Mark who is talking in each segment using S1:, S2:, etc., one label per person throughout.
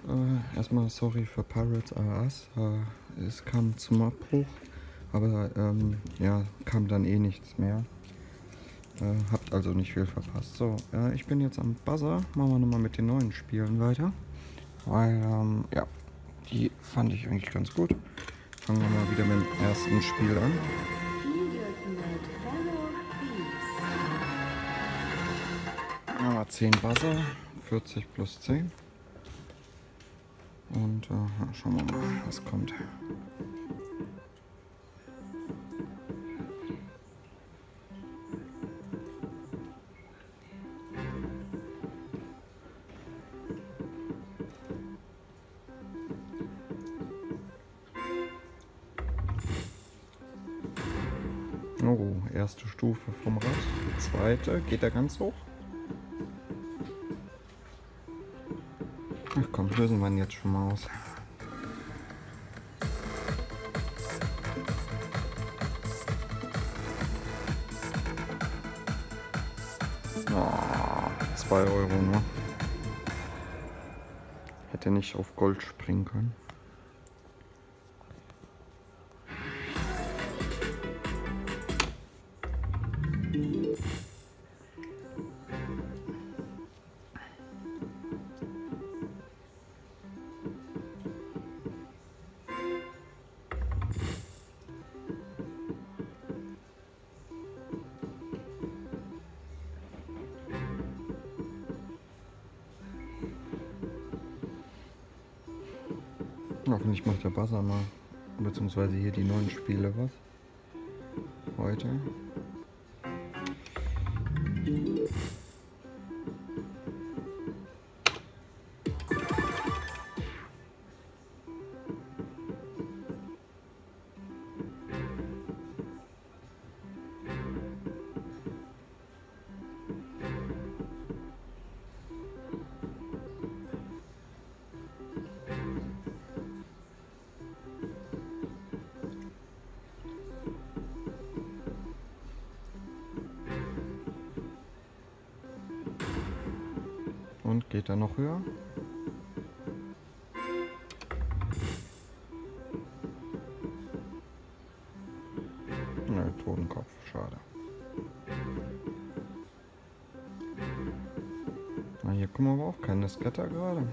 S1: Erstmal sorry für Pirates Ass. Es kam zum Abbruch, aber ja, kam dann eh nichts mehr. Habt also nicht viel verpasst. So, ich bin jetzt am Buzzer. Machen wir nochmal mit den neuen Spielen weiter. Weil, ja, die fand ich eigentlich ganz gut. Fangen wir mal wieder mit dem ersten Spiel an. Ja, 10 Buzzer, 40 plus 10. Und schauen wir mal, was kommt. Oh, erste Stufe vom Rad. Die zweite, geht er ganz hoch? Ach komm, lösen wir ihn jetzt schon mal aus. Oh, 2 Euro, ne? Hätte nicht auf Gold springen können. Hoffentlich macht der Buzzer mal, beziehungsweise hier die neuen Spiele was. Heute. Und geht er noch höher? Ne, Totenkopf, schade. Na, hier kommen wir aber auch keine Scatter gerade.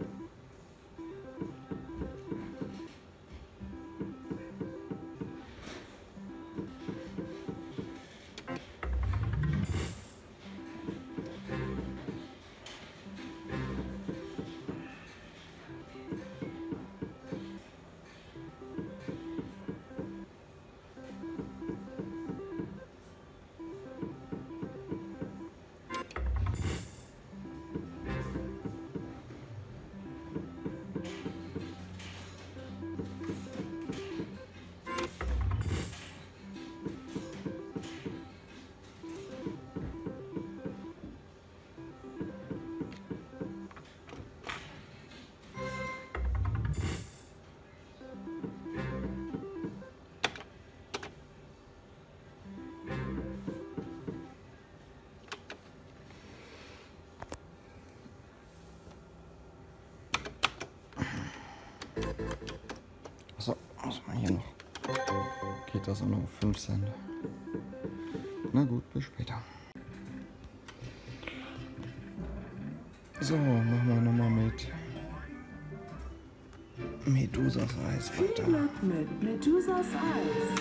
S1: So, muss man hier noch. Geht das auch noch auf 5 Cent? Na gut, bis später. So, machen wir nochmal mit Medusas Eis weiter.
S2: Viel Glück mit Medusas Eis.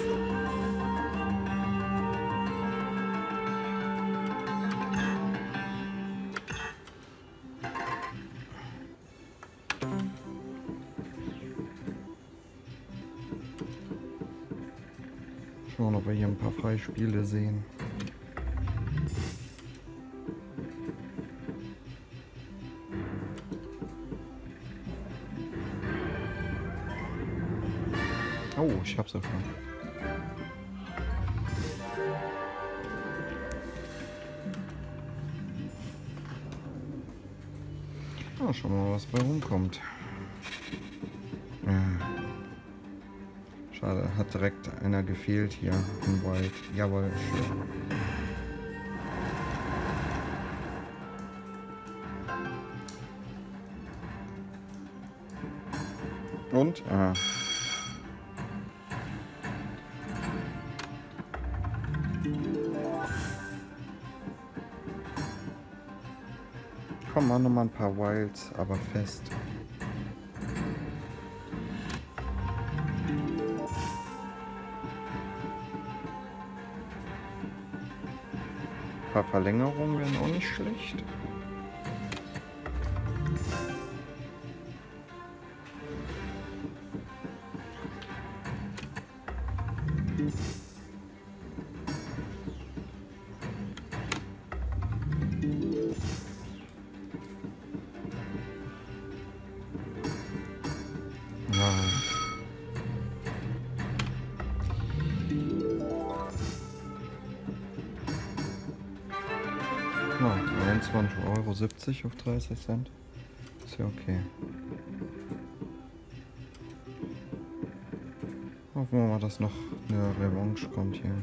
S1: Schauen, ob wir hier ein paar Freispiele sehen. Oh, ich hab's ja schon. Na, schauen wir mal, was bei rumkommt. Ja. Schade, hat direkt einer gefehlt hier in White. Jawohl, schön. Und? Ah. Komm, mach nochmal ein paar Wilds, aber fest. Ein paar Verlängerungen wären auch nicht schlecht. Ja, 21,70 € auf 30 Cent. Ist ja okay. Hoffen wir mal, dass noch eine Revanche kommt hier.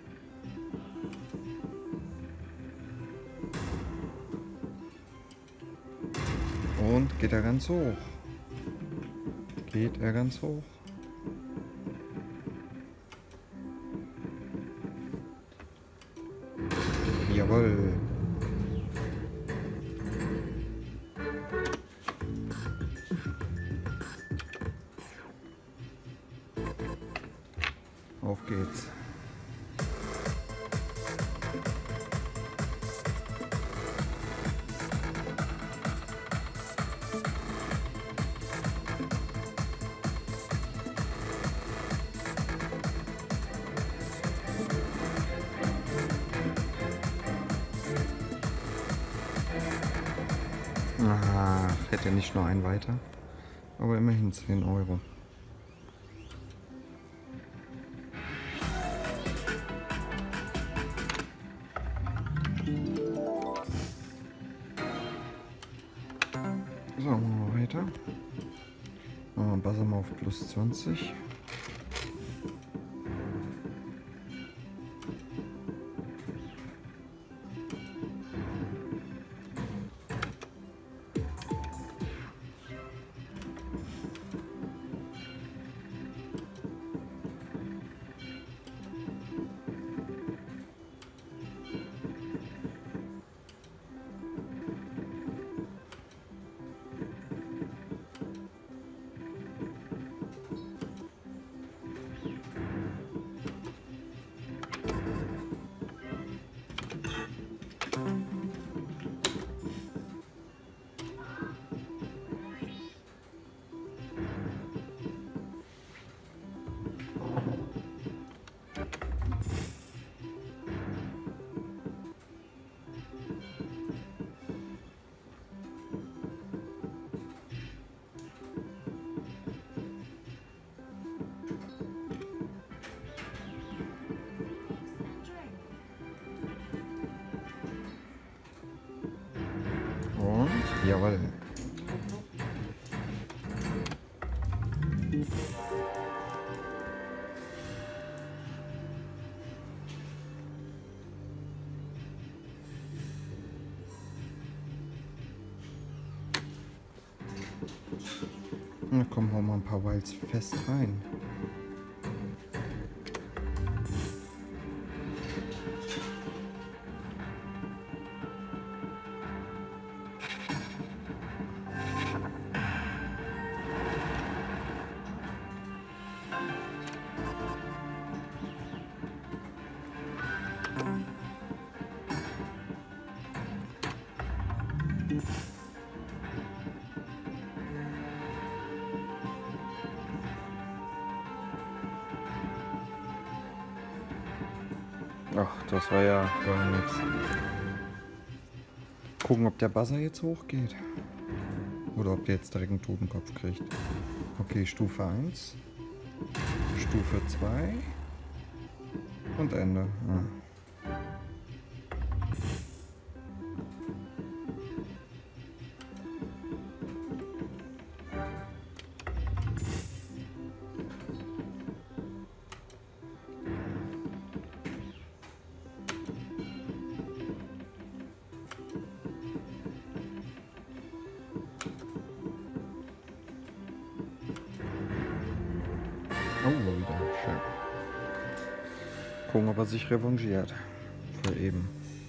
S1: Und geht er ganz hoch. Geht er ganz hoch. Jawohl. Auf geht's. Ah, hätte nicht nur ein weiter, aber immerhin 10 €. So, machen wir weiter. Buzzer mal auf plus 20. Und jawohl. Na komm, hau mal ein paar Wilds fest rein. Ach, das war ja gar nichts. Gucken, ob der Buzzer jetzt hochgeht. Oder ob der jetzt direkt einen Totenkopf kriegt. Okay, Stufe 1. Stufe 2. Und Ende. Ja. Gucken, ob er sich revanchiert. Für eben.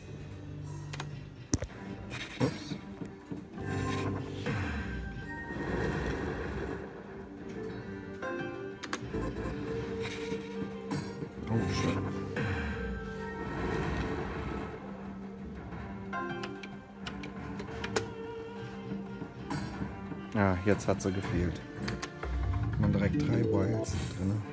S1: Ups. Oh, schön. Ja, jetzt hat sie gefehlt. Man direkt 3 Wilds drin.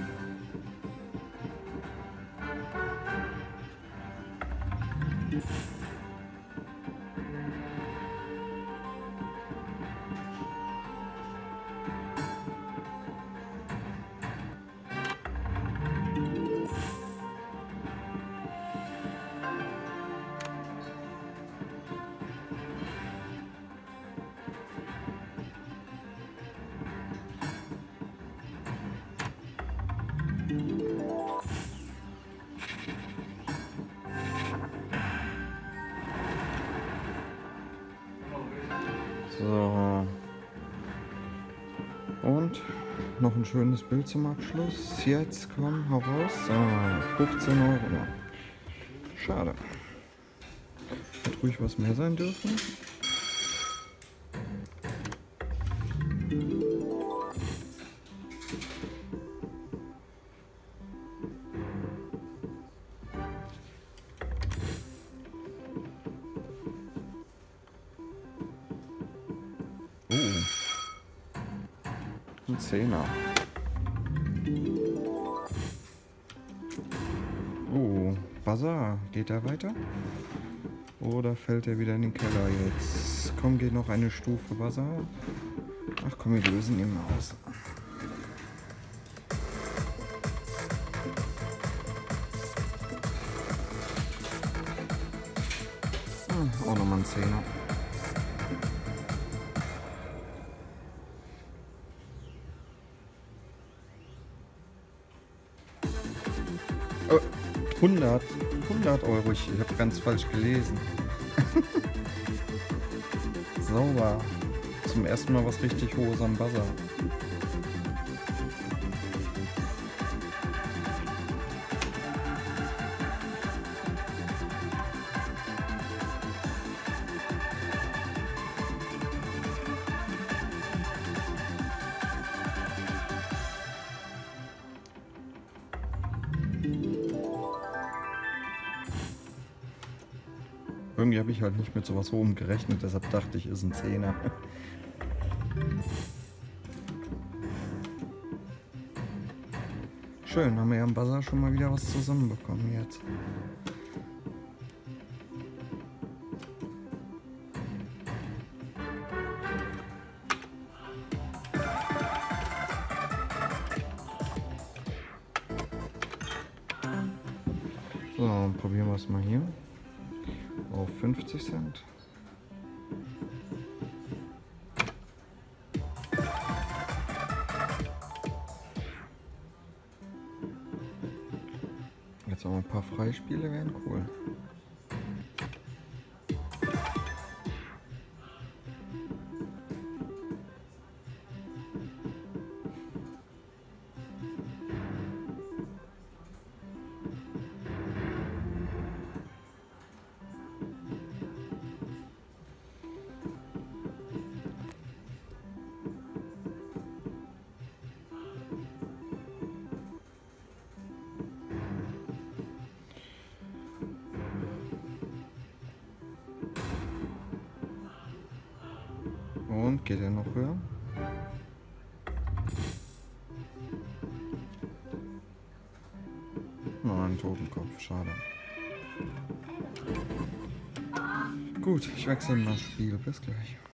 S1: So. Und noch ein schönes Bild zum Abschluss. Jetzt komm, hau raus. Ah, 15 Euro. Schade. Hätte ruhig was mehr sein dürfen. Ein Zehner. Buzzer. Geht er weiter? Oder fällt er wieder in den Keller jetzt? Komm, geht noch eine Stufe Buzzer. Ach komm, wir lösen ihn aus. Auch nochmal ein Zehner. Oh, 100 Euro. Ich habe ganz falsch gelesen. Sauber. Zum ersten Mal was richtig Hohes am Buzzer. Irgendwie habe ich halt nicht mit sowas hohem gerechnet, deshalb dachte ich, ist ein Zehner. Schön, haben wir ja am Buzzer schon mal wieder was zusammenbekommen jetzt. So, probieren wir es mal hier. Auf 50 Cent. Jetzt auch ein paar Freispiele wären cool. Und geht er noch höher? Nein, Totenkopf, schade. Gut, ich wechsle mal das Spiel. Bis gleich.